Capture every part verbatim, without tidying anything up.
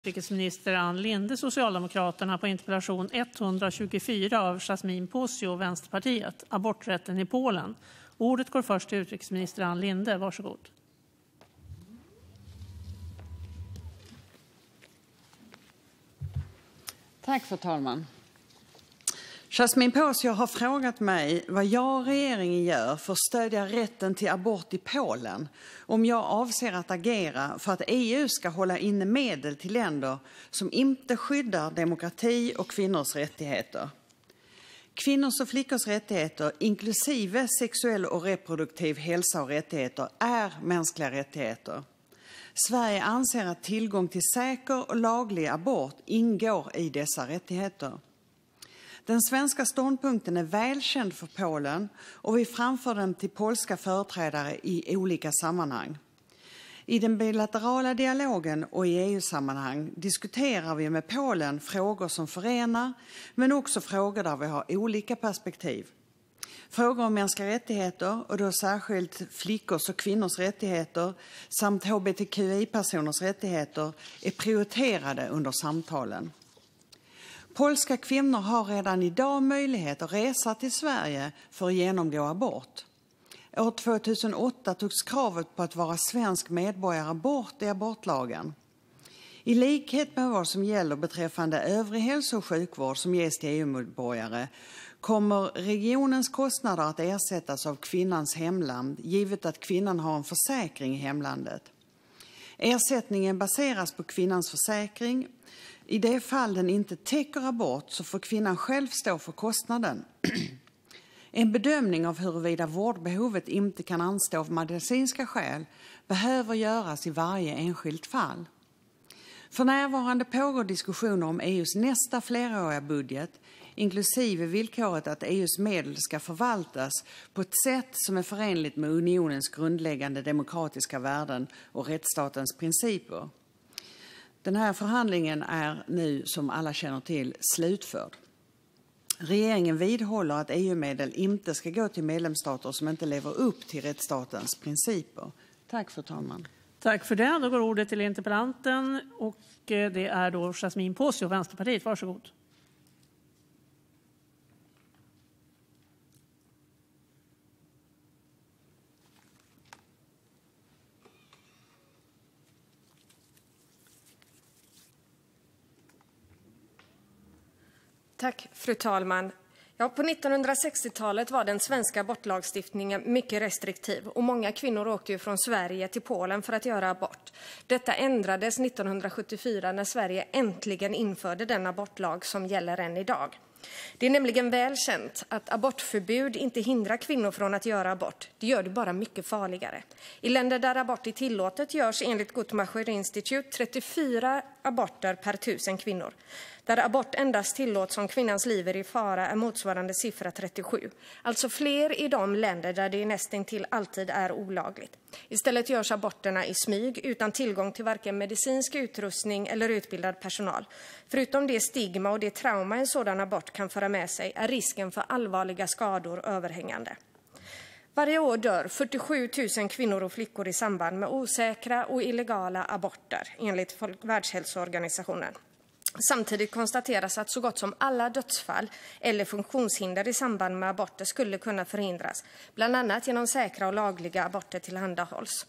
Utrikesminister Ann Linde, Socialdemokraterna, på interpellation etthundratjugofyra av Jasmine Posio, Vänsterpartiet, aborträtten i Polen. Ordet går först till utrikesminister Ann Linde. Varsågod. Tack, fru talman. Jasmine Posio har frågat mig vad jag och regeringen gör för att stödja rätten till abort i Polen, om jag avser att agera för att E U ska hålla inne medel till länder som inte skyddar demokrati och kvinnors rättigheter. Kvinnors och flickors rättigheter, inklusive sexuell och reproduktiv hälsa och rättigheter, är mänskliga rättigheter. Sverige anser att tillgång till säker och laglig abort ingår i dessa rättigheter. Den svenska ståndpunkten är välkänd för Polen och vi framför den till polska företrädare i olika sammanhang. I den bilaterala dialogen och i E U-sammanhang diskuterar vi med Polen frågor som förenar, men också frågor där vi har olika perspektiv. Frågor om mänskliga rättigheter, och då särskilt flickors och kvinnors rättigheter samt H B T Q I-personers rättigheter, är prioriterade under samtalen. Polska kvinnor har redan idag möjlighet att resa till Sverige för att genomgå abort. År två tusen åtta togs kravet på att vara svensk medborgare bort i abortlagen. I likhet med vad som gäller beträffande övrig hälso- och sjukvård som ges till E U-medborgare kommer regionens kostnader att ersättas av kvinnans hemland, givet att kvinnan har en försäkring i hemlandet. Ersättningen baseras på kvinnans försäkring. I det fall den inte täcker abort så får kvinnan själv stå för kostnaden. En bedömning av huruvida vårdbehovet inte kan anstå av medicinska skäl behöver göras i varje enskilt fall. För närvarande pågår diskussioner om E U:s nästa fleråriga budget, inklusive villkoret att E U:s medel ska förvaltas på ett sätt som är förenligt med unionens grundläggande demokratiska värden och rättsstatens principer. Den här förhandlingen är nu, som alla känner till, slutförd. Regeringen vidhåller att E U-medel inte ska gå till medlemsstater som inte lever upp till rättsstatens principer. Tack, fru talman. Tack för det. Då går ordet till interpellanten, och det är då Jasmine Posio, Vänsterpartiet. Varsågod. Tack, fru talman. Ja, på nittonhundrasextiotalet var den svenska abortlagstiftningen mycket restriktiv och många kvinnor åkte ju från Sverige till Polen för att göra abort. Detta ändrades nittonhundrasjuttiofyra när Sverige äntligen införde den abortlag som gäller än idag. Det är nämligen väl känt att abortförbud inte hindrar kvinnor från att göra abort. Det gör det bara mycket farligare. I länder där abort är tillåtet görs enligt Guttmacher Institute trettiofyra aborter per tusen kvinnor. Där abort endast tillåts om kvinnans liv är i fara är motsvarande siffra trettiosju. Alltså fler i de länder där det nästintill alltid är olagligt. Istället görs aborterna i smyg utan tillgång till varken medicinsk utrustning eller utbildad personal. Förutom det stigma och det trauma en sådan abort kan föra med sig är risken för allvarliga skador överhängande. Varje år dör fyrtiosju tusen kvinnor och flickor i samband med osäkra och illegala aborter, enligt Världshälsoorganisationen. Samtidigt konstateras att så gott som alla dödsfall eller funktionshinder i samband med aborter skulle kunna förhindras, bland annat genom säkra och lagliga aborter tillhandahålls.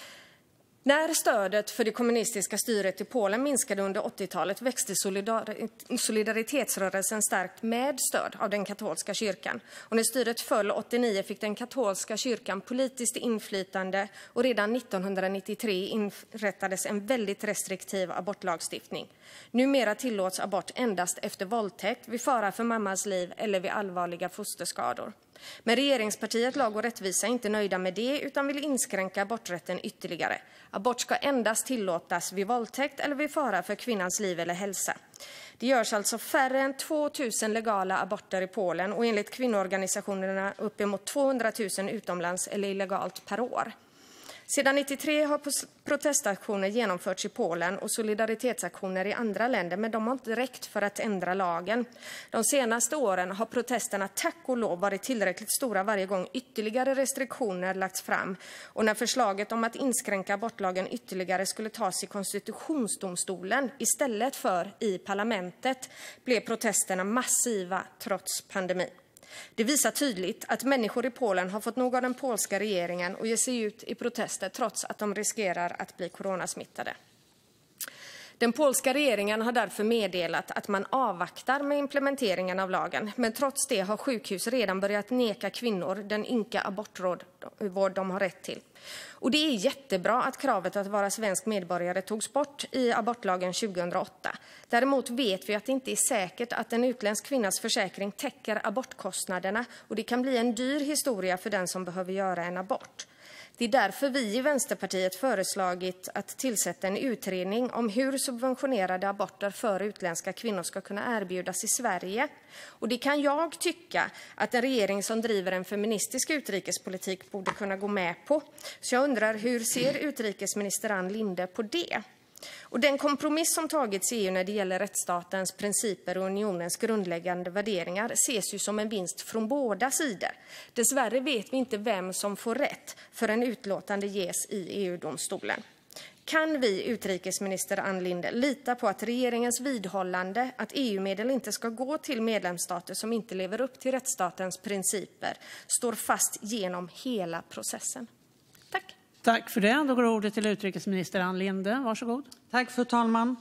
När stödet för det kommunistiska styret i Polen minskade under åttiotalet växte solidar- solidaritetsrörelsen starkt med stöd av den katolska kyrkan. Och när styret föll åttionio fick den katolska kyrkan politiskt inflytande och redan nittonhundranittiotre inrättades en väldigt restriktiv abortlagstiftning. Numera tillåts abort endast efter våldtäkt, vid fara för mammas liv eller vid allvarliga fosterskador. Men regeringspartiet Lag och rättvisa är inte nöjda med det utan vill inskränka aborträtten ytterligare. Abort ska endast tillåtas vid våldtäkt eller vid fara för kvinnans liv eller hälsa. Det görs alltså färre än två tusen legala aborter i Polen och enligt kvinnoorganisationerna uppemot tvåhundratusen utomlands eller illegalt per år. Sedan nittiotre har protestaktioner genomförts i Polen och solidaritetsaktioner i andra länder, men de har inte räckt för att ändra lagen. De senaste åren har protesterna tack och lov varit tillräckligt stora varje gång ytterligare restriktioner lagts fram, och när förslaget om att inskränka abortlagen ytterligare skulle tas i konstitutionsdomstolen istället för i parlamentet blev protesterna massiva trots pandemin. Det visar tydligt att människor i Polen har fått nog av den polska regeringen och ger sig ut i protester trots att de riskerar att bli coronasmittade. Den polska regeringen har därför meddelat att man avvaktar med implementeringen av lagen, men trots det har sjukhus redan börjat neka kvinnor den ynka abortvård de har rätt till. Och det är jättebra att kravet att vara svensk medborgare togs bort i abortlagen tjugohundraåtta. Däremot vet vi att det inte är säkert att en utländsk kvinnas försäkring täcker abortkostnaderna, och det kan bli en dyr historia för den som behöver göra en abort. Det är därför vi i Vänsterpartiet föreslagit att tillsätta en utredning om hur subventionerade aborter för utländska kvinnor ska kunna erbjudas i Sverige. Och det kan jag tycka att en regering som driver en feministisk utrikespolitik borde kunna gå med på. Så jag undrar, hur ser utrikesminister Ann Linde på det? Och den kompromiss som tagits i E U när det gäller rättsstatens principer och unionens grundläggande värderingar ses ju som en vinst från båda sidor. Dessvärre vet vi inte vem som får rätt förrän utlåtande ges i E U-domstolen. Kan vi, utrikesminister Ann Linde, lita på att regeringens vidhållande att E U-medel inte ska gå till medlemsstater som inte lever upp till rättsstatens principer står fast genom hela processen? Tack. Tack för det. Då går ordet till utrikesminister Ann Linde. Varsågod. Tack, fru talman.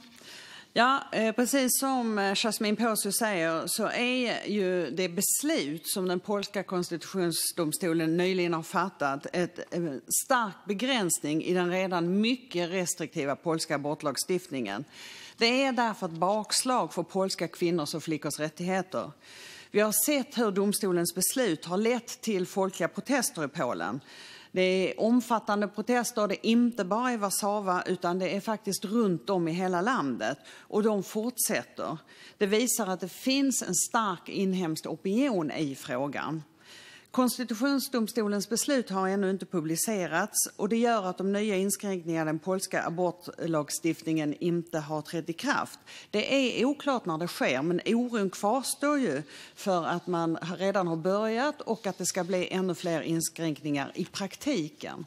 Ja, eh, precis som Yasmine Posio säger så är ju det beslut som den polska konstitutionsdomstolen nyligen har fattat ett eh, stark begränsning i den redan mycket restriktiva polska abortlagstiftningen. Det är därför ett bakslag för polska kvinnors och flickors rättigheter. Vi har sett hur domstolens beslut har lett till folkliga protester i Polen. Det är omfattande protester, det är inte bara i Warszawa utan det är faktiskt runt om i hela landet, och de fortsätter. Det visar att det finns en stark inhemsk opinion i frågan. Konstitutionsdomstolens beslut har ännu inte publicerats, och det gör att de nya inskränkningarna i den polska abortlagstiftningen inte har trätt i kraft. Det är oklart när det sker, men oron kvarstår ju för att man redan har börjat och att det ska bli ännu fler inskränkningar i praktiken.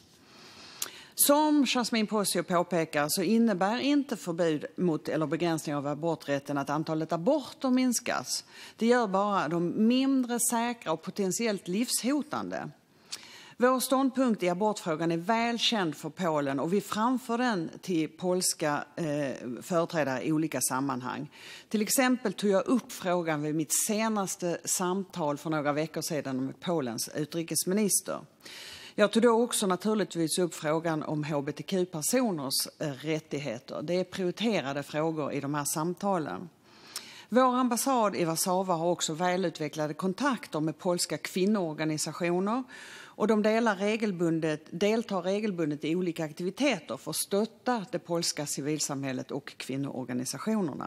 Som Yasmine Posio påpekar så innebär inte förbud mot eller begränsning av aborträtten att antalet aborter minskas. Det gör bara de mindre säkra och potentiellt livshotande. Vår ståndpunkt i abortfrågan är väl känd för Polen, och vi framför den till polska eh, företrädare i olika sammanhang. Till exempel tog jag upp frågan vid mitt senaste samtal för några veckor sedan med Polens utrikesminister. Jag tog då också naturligtvis upp frågan om H B T Q-personers rättigheter. Det är prioriterade frågor i de här samtalen. Vår ambassad i Warszawa har också välutvecklade kontakter med polska kvinnoorganisationer, och de delar regelbundet, deltar regelbundet i olika aktiviteter för att stötta det polska civilsamhället och kvinnoorganisationerna.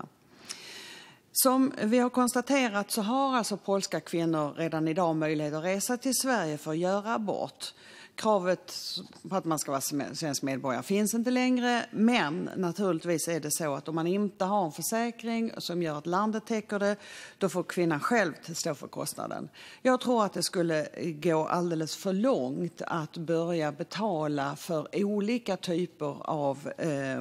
Som vi har konstaterat så har alltså polska kvinnor redan idag möjlighet att resa till Sverige för att göra abort. Kravet på att man ska vara svensk medborgare finns inte längre, men naturligtvis är det så att om man inte har en försäkring som gör att landet täcker det, då får kvinnan själv stå för kostnaden. Jag tror att det skulle gå alldeles för långt att börja betala för olika typer av eh,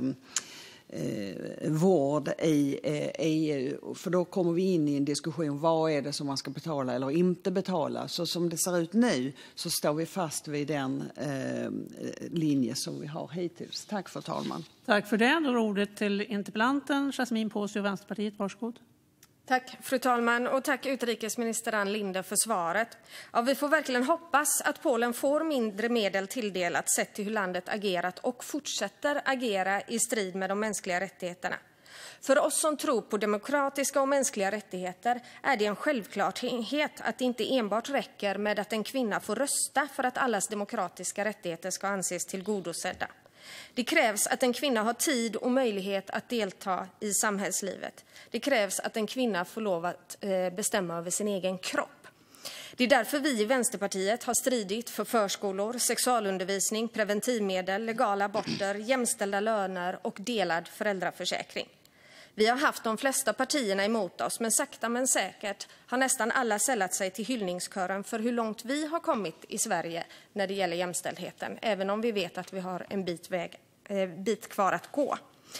Eh, vård i eh, E U, för då kommer vi in i en diskussion, vad är det som man ska betala eller inte betala. Så som det ser ut nu så står vi fast vid den eh, linje som vi har hittills. Tack för talman. Tack för det. Då är ordet till interpellanten Yasmine Posio, Vänsterpartiet. Varsågod. Tack, fru talman, och tack utrikesminister Ann Linde för svaret. Ja, vi får verkligen hoppas att Polen får mindre medel tilldelat sett till hur landet agerat och fortsätter agera i strid med de mänskliga rättigheterna. För oss som tror på demokratiska och mänskliga rättigheter är det en självklarhet att det inte enbart räcker med att en kvinna får rösta för att allas demokratiska rättigheter ska anses tillgodosedda. Det krävs att en kvinna har tid och möjlighet att delta i samhällslivet. Det krävs att en kvinna får lov att bestämma över sin egen kropp. Det är därför vi i Vänsterpartiet har stridit för förskolor, sexualundervisning, preventivmedel, legala aborter, jämställda löner och delad föräldraförsäkring. Vi har haft de flesta partierna emot oss, men sakta men säkert har nästan alla sällat sig till hyllningskören för hur långt vi har kommit i Sverige när det gäller jämställdheten, även om vi vet att vi har en bit, väg, eh, bit kvar att gå.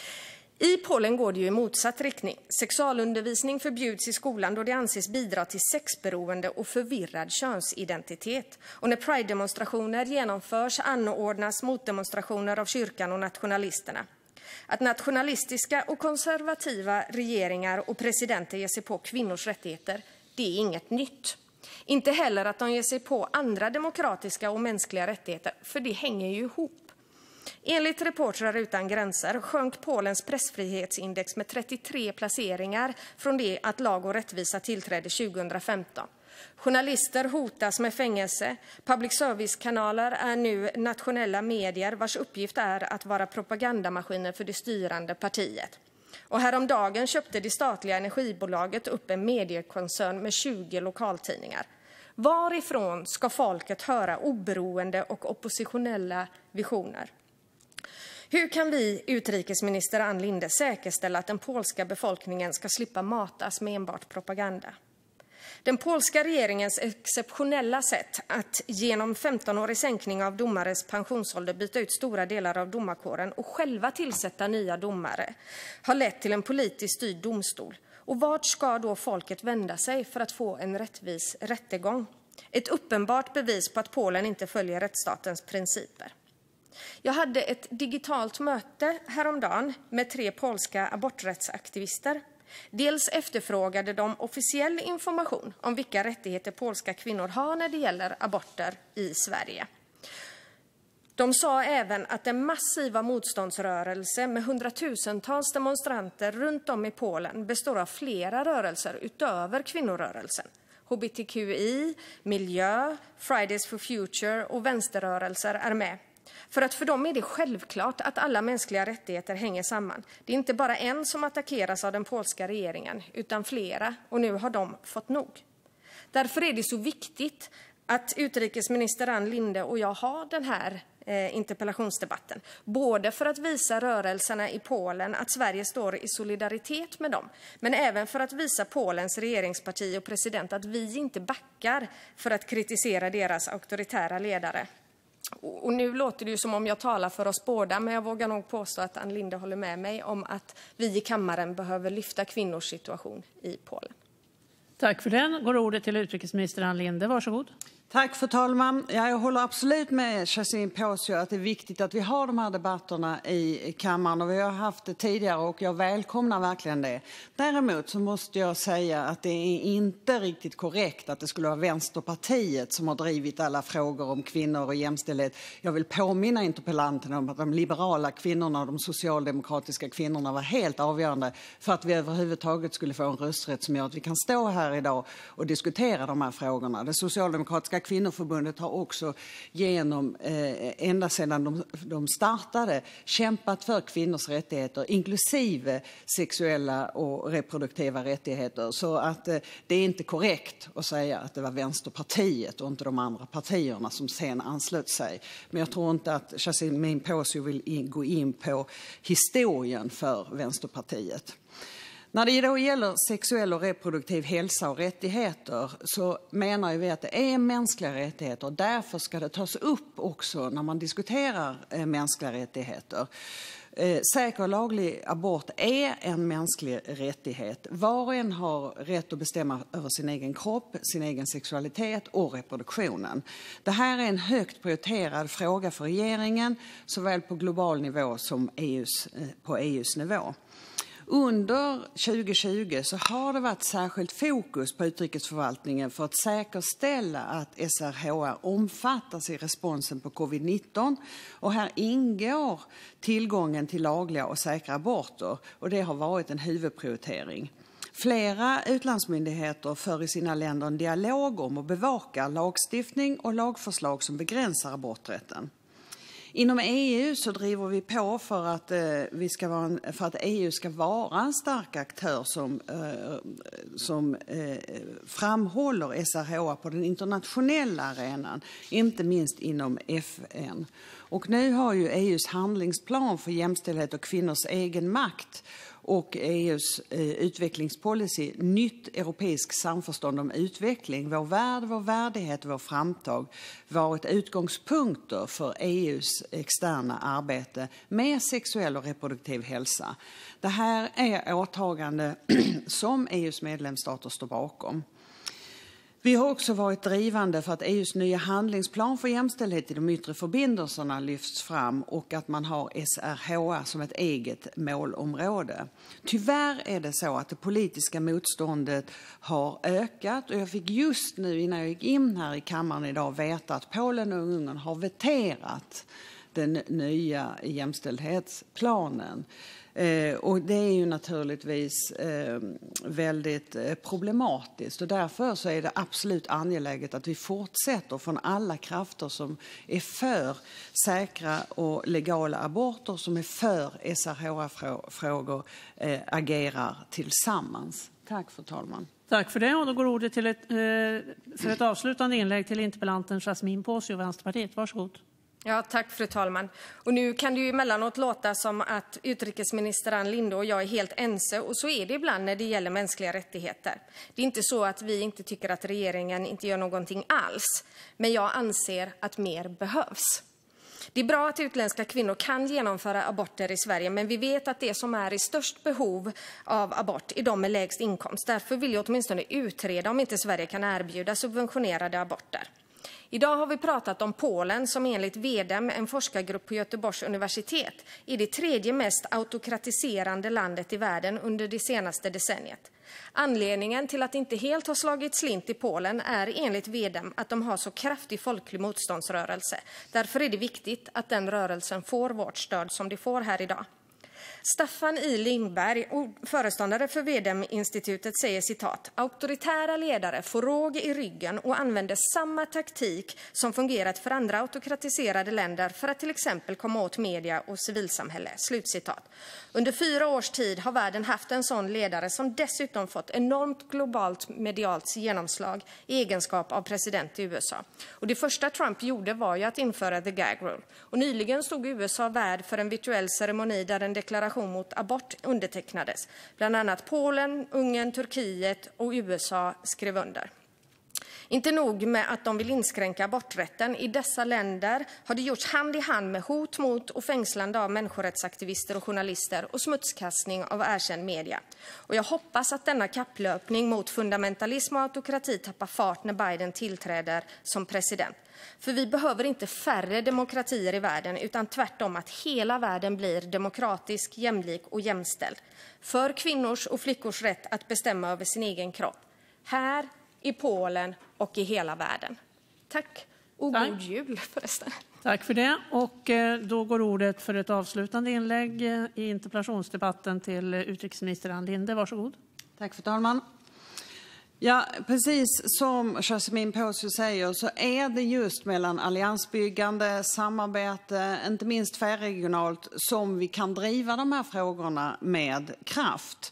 I Polen går det ju i motsatt riktning. Sexualundervisning förbjuds i skolan då det anses bidra till sexberoende och förvirrad könsidentitet. Och när Pride-demonstrationer genomförs anordnas motdemonstrationer av kyrkan och nationalisterna. Att nationalistiska och konservativa regeringar och presidenter ger sig på kvinnors rättigheter, det är inget nytt. Inte heller att de ger sig på andra demokratiska och mänskliga rättigheter, för det hänger ju ihop. Enligt Reportrar utan gränser sjönk Polens pressfrihetsindex med trettiotre placeringar från det att Lag och rättvisa tillträdde tjugohundrafemton. Journalister hotas med fängelse. Public service-kanaler är nu nationella medier vars uppgift är att vara propagandamaskiner för det styrande partiet. Och häromdagen köpte det statliga energibolaget upp en mediekoncern med tjugo lokaltidningar. Varifrån ska folket höra oberoende och oppositionella visioner? Hur kan vi, utrikesminister Ann Linde, säkerställa att den polska befolkningen ska slippa matas med enbart propaganda? Den polska regeringens exceptionella sätt att genom femton-årig sänkning av domares pensionsålder byta ut stora delar av domarkåren och själva tillsätta nya domare har lett till en politiskt styrd domstol. Och vart ska då folket vända sig för att få en rättvis rättegång? Ett uppenbart bevis på att Polen inte följer rättsstatens principer. Jag hade ett digitalt möte häromdagen med tre polska aborträttsaktivister. Dels efterfrågade de officiell information om vilka rättigheter polska kvinnor har när det gäller aborter i Sverige. De sa även att en massiva motståndsrörelse med hundratusentals demonstranter runt om i Polen består av flera rörelser utöver kvinnorörelsen. H B T Q I, miljö, Fridays for Future och vänsterrörelser är med. För att för dem är det självklart att alla mänskliga rättigheter hänger samman. Det är inte bara en som attackeras av den polska regeringen, utan flera, och nu har de fått nog. Därför är det så viktigt att utrikesminister Ann Linde och jag har den här eh, interpellationsdebatten. Både för att visa rörelserna i Polen att Sverige står i solidaritet med dem, men även för att visa Polens regeringsparti och president att vi inte backar för att kritisera deras auktoritära ledare. Och nu låter det ju som om jag talar för oss båda, men jag vågar nog påstå att Ann Linde håller med mig om att vi i kammaren behöver lyfta kvinnors situation i Polen. Tack för den. Går ordet till utrikesminister Ann Linde. Varsågod. Tack fru talman. Ja, jag håller absolut med Yasmine Posio att det är viktigt att vi har de här debatterna i kammaren, och vi har haft det tidigare och jag välkomnar verkligen det. Däremot så måste jag säga att det är inte riktigt korrekt att det skulle vara Vänsterpartiet som har drivit alla frågor om kvinnor och jämställdhet. Jag vill påminna interpellanten om att de liberala kvinnorna och de socialdemokratiska kvinnorna var helt avgörande för att vi överhuvudtaget skulle få en rösträtt som gör att vi kan stå här idag och diskutera de här frågorna. Det socialdemokratiska kvinnoförbundet har också genom eh, ända sedan de, de startade kämpat för kvinnors rättigheter, inklusive sexuella och reproduktiva rättigheter. Så att eh, det är inte korrekt att säga att det var Vänsterpartiet och inte de andra partierna som sen anslöt sig. Men jag tror inte att Yasmine Posio vill in, gå in på historien för Vänsterpartiet. När det då gäller sexuell och reproduktiv hälsa och rättigheter så menar vi att det är mänskliga rättigheter och därför ska det tas upp också när man diskuterar eh, mänskliga rättigheter. Eh, säker och laglig abort är en mänsklig rättighet. Var och en har rätt att bestämma över sin egen kropp, sin egen sexualitet och reproduktionen. Det här är en högt prioriterad fråga för regeringen såväl på global nivå som E U:s, eh, på E U:s nivå. Under tjugo tjugo så har det varit särskilt fokus på utrikesförvaltningen för att säkerställa att S R H R omfattas i responsen på covid nitton. Och här ingår tillgången till lagliga och säkra aborter, och det har varit en huvudprioritering. Flera utlandsmyndigheter för i sina länder en dialog om att bevaka lagstiftning och lagförslag som begränsar aborträtten. Inom E U så driver vi på för att, eh, vi ska vara en, för att E U ska vara en stark aktör som, eh, som eh, framhåller S R H A på den internationella arenan, inte minst inom F N. Och nu har ju E U:s handlingsplan för jämställdhet och kvinnors egen makt och E U:s eh, utvecklingspolicy, nytt europeiskt samförstånd om utveckling, vår värld, vår värdighet och vår framtag, varit utgångspunkter för E U:s externa arbete med sexuell och reproduktiv hälsa. Det här är åtagande som E U:s medlemsstater står bakom. Vi har också varit drivande för att E U:s nya handlingsplan för jämställdhet i de yttre förbindelserna lyfts fram och att man har S R H A som ett eget målområde. Tyvärr är det så att det politiska motståndet har ökat och jag fick just nu innan jag gick in här i kammaren idag veta att Polen och Ungern har veterat den nya jämställdhetsplanen. Eh, och det är ju naturligtvis eh, väldigt eh, problematiskt och därför så är det absolut angeläget att vi fortsätter från alla krafter som är för säkra och legala aborter, som är för S R H A-frågor, eh, agerar tillsammans. Tack fru talman. Tack för det, och då går ordet till ett, eh, för ett avslutande inlägg till interpellanten Yasmine Posio, Vänsterpartiet. Varsågod. Ja, tack fru talman. Och nu kan det ju emellanåt låta som att utrikesminister Ann Linde och jag är helt ense, och så är det ibland när det gäller mänskliga rättigheter. Det är inte så att vi inte tycker att regeringen inte gör någonting alls, men jag anser att mer behövs. Det är bra att utländska kvinnor kan genomföra aborter i Sverige, men vi vet att det som är i störst behov av abort är de med lägst inkomst. Därför vill jag åtminstone utreda om inte Sverige kan erbjuda subventionerade aborter. Idag har vi pratat om Polen som enligt V D M, en forskargrupp på Göteborgs universitet, är det tredje mest autokratiserande landet i världen under det senaste decenniet. Anledningen till att det inte helt har slagit slint i Polen är enligt V D M att de har så kraftig folklig motståndsrörelse. Därför är det viktigt att den rörelsen får vårt stöd som det får här idag. Staffan I. Lindberg, föreståndare för V D M-institutet, säger citat: auktoritära ledare får råg i ryggen och använder samma taktik som fungerat för andra autokratiserade länder för att till exempel komma åt media och civilsamhälle. Slutcitat. Under fyra års tid har världen haft en sån ledare som dessutom fått enormt globalt medialt genomslag i egenskap av president i U S A. Och det första Trump gjorde var ju att införa the gag rule. Och nyligen stod U S A värd för en virtuell ceremoni där en deklaration mot abort undertecknades. Bland annat Polen, Ungern, Turkiet och U S A skrev under. Inte nog med att de vill inskränka aborträtten. I dessa länder har det gjorts hand i hand med hot mot och fängslande av människorättsaktivister och journalister och smutskastning av erkänd media. Och jag hoppas att denna kapplöpning mot fundamentalism och autokrati tappar fart när Biden tillträder som president. För vi behöver inte färre demokratier i världen, utan tvärtom att hela världen blir demokratisk, jämlik och jämställd. För kvinnors och flickors rätt att bestämma över sin egen kropp. Här, i Polen och i hela världen. Tack och Tack. God jul förresten. Tack för det. Och då går ordet för ett avslutande inlägg i interpellationsdebatten till utrikesminister Ann Linde. Varsågod. Tack för talman. Ja, precis som Yasmine Posio säger så är det just mellan alliansbyggande, samarbete, inte minst tvärregionalt, som vi kan driva de här frågorna med kraft.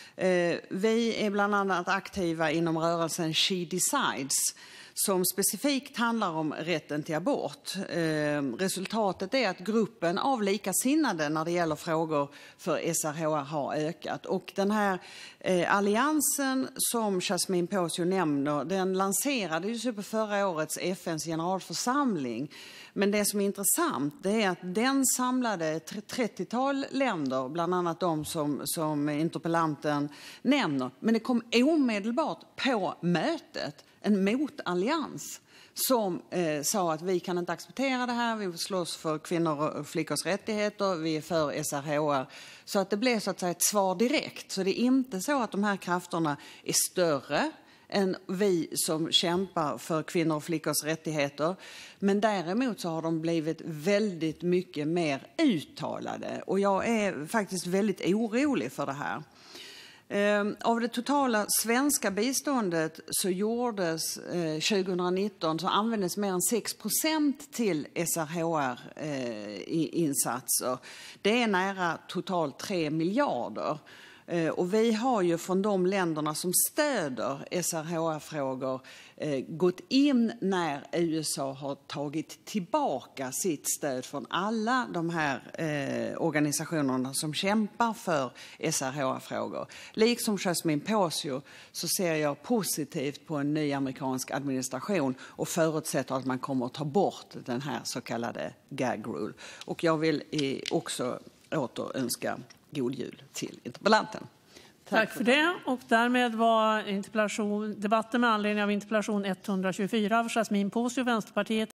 Vi är bland annat aktiva inom rörelsen She Decides som specifikt handlar om rätten till abort. Resultatet är att gruppen av likasinnade när det gäller frågor för S R H A har ökat. Och den här alliansen som Yasmine Posio nämner, den lanserades ju på förra årets F N:s generalförsamling. Men det som är intressant det är att den samlade trettiotal länder, bland annat de som, som interpellanten nämner. Men det kom omedelbart på mötet en motallians som eh, sa att vi kan inte acceptera det här, vi slåss för kvinnor och flickors rättigheter, vi är för S R H A. Så att det blev så att säga ett svar direkt. Så det är inte så att de här krafterna är större än vi som kämpar för kvinnor och flickors rättigheter. Men däremot så har de blivit väldigt mycket mer uttalade. Och jag är faktiskt väldigt orolig för det här. Av det totala svenska biståndet så gjordes eh, tjugonitton så användes mer än sex procent till S R H R-insatser. Eh, det är nära totalt tre miljarder. Eh, och vi har ju från de länderna som stöder S R H R-frågor eh, gått in när U S A har tagit tillbaka sitt stöd från alla de här eh, organisationerna som kämpar för S R H R-frågor. Liksom Yasmine Posio så ser jag positivt på en ny amerikansk administration och förutsätter att man kommer att ta bort den här så kallade gag rule. Och jag vill eh, också åter önska god jul till interpellanten. Tack, Tack för det. Och därmed var interpellation, debatten med anledning av interpellation etthundratjugofyra av Yasmine Posio, Vänsterpartiet,